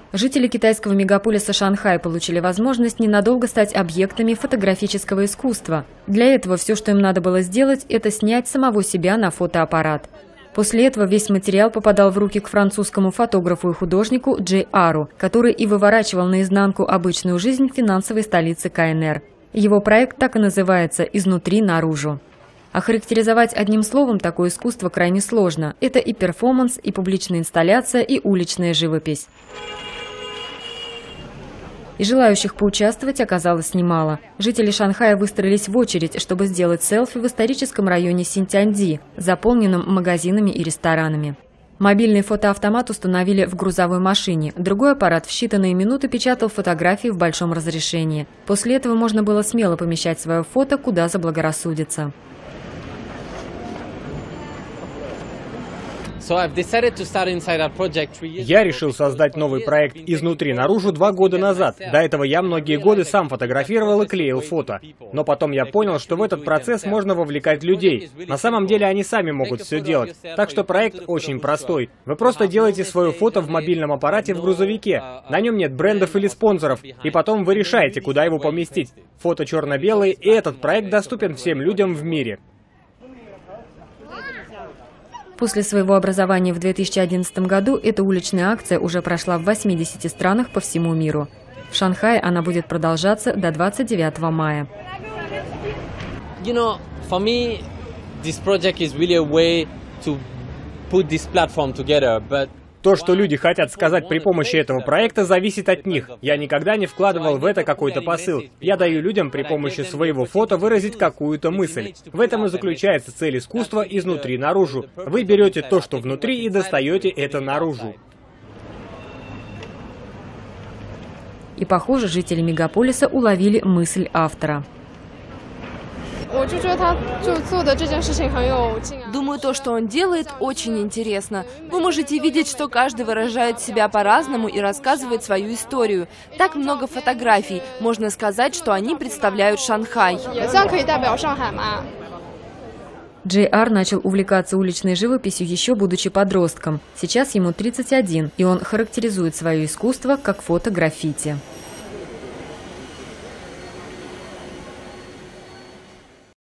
Жители китайского мегаполиса Шанхай получили возможность ненадолго стать объектами фотографического искусства. Для этого все, что им надо было сделать, это снять самого себя на фотоаппарат. После этого весь материал попадал в руки к французскому фотографу и художнику Джей Ару, который и выворачивал наизнанку обычную жизнь финансовой столицы КНР. Его проект так и называется «Изнутри наружу». Охарактеризовать одним словом такое искусство крайне сложно. Это и перформанс, и публичная инсталляция, и уличная живопись. И желающих поучаствовать оказалось немало. Жители Шанхая выстроились в очередь, чтобы сделать селфи в историческом районе Синьтяньди, заполненном магазинами и ресторанами. Мобильный фотоавтомат установили в грузовой машине. Другой аппарат в считанные минуты печатал фотографии в большом разрешении. После этого можно было смело помещать свое фото, куда заблагорассудится. Я решил создать новый проект «Изнутри наружу» 2 года назад. До этого я многие годы сам фотографировал и клеил фото. Но потом я понял, что в этот процесс можно вовлекать людей. На самом деле они сами могут все делать. Так что проект очень простой. Вы просто делаете свое фото в мобильном аппарате в грузовике. На нем нет брендов или спонсоров. И потом вы решаете, куда его поместить. Фото черно-белое, и этот проект доступен всем людям в мире. После своего образования в 2011 году эта уличная акция уже прошла в 80 странах по всему миру. В Шанхае она будет продолжаться до 29 мая. For me, this project is really a way to put this platform together, but то, что люди хотят сказать при помощи этого проекта, зависит от них. Я никогда не вкладывал в это какой-то посыл. Я даю людям при помощи своего фото выразить какую-то мысль. В этом и заключается цель искусства изнутри наружу. Вы берете то, что внутри, и достаете это наружу. И, похоже, жители мегаполиса уловили мысль автора. Думаю, то, что он делает, очень интересно. Вы можете видеть, что каждый выражает себя по-разному и рассказывает свою историю. Так много фотографий. Можно сказать, что они представляют Шанхай. Джей Ар начал увлекаться уличной живописью еще будучи подростком. Сейчас ему 31, и он характеризует свое искусство как фото-граффити.